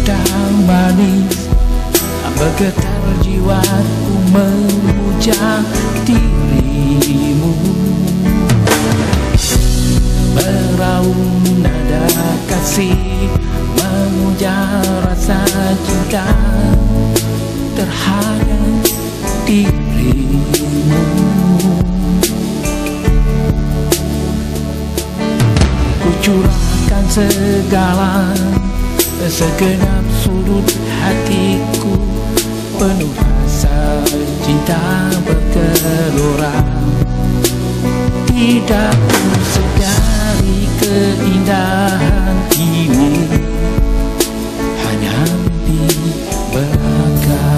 sedang manis, bergetar jiwaku memuja dirimu. Meraung nada kasih, memuja rasa cinta terhadap dirimu. Ku curahkan segala segenap sudut hatiku, penuh rasa cinta bergelora. Tidak ku sedari keindahan ini hanya di belaka.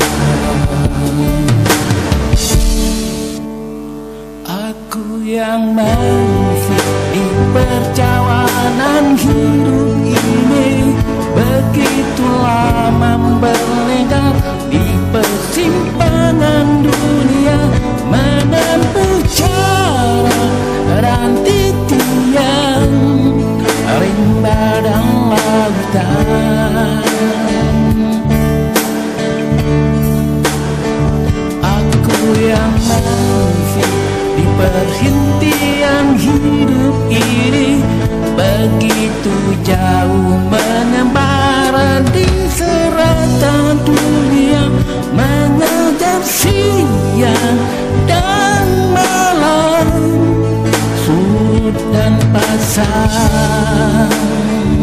Aku yang masih di perjalanan hidup ini, begitu lama berledar di persimpangan dunia, menempuh jarak dan titian, rimba dan lautan. Aku yang masih di perhentian hidup ini, begitu jauh mengembara di serata dunia, mengejar siang dan malam, sud dan pasang.